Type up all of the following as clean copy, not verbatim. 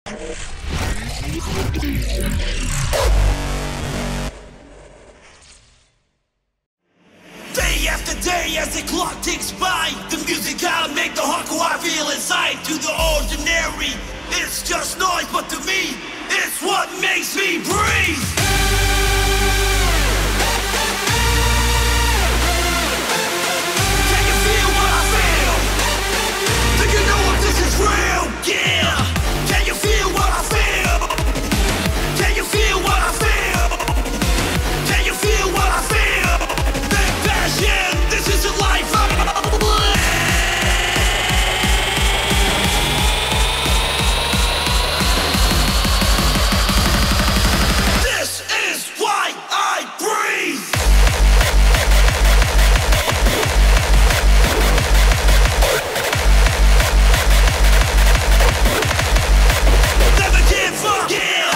Day after day as the clock ticks by, the music I'll make the hardcore I feel inside. To the ordinary, it's just noise, but to me, it's what makes me breathe. Can you feel what I feel? Do you know if this is real? Yeah. Can you feel what I feel? Can you feel what I feel? Can you feel what I feel? Big passion, this is a life I live. This is why I breathe. Never give up, yeah.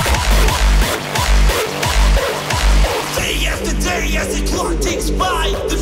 Day after day as the clock ticks by, the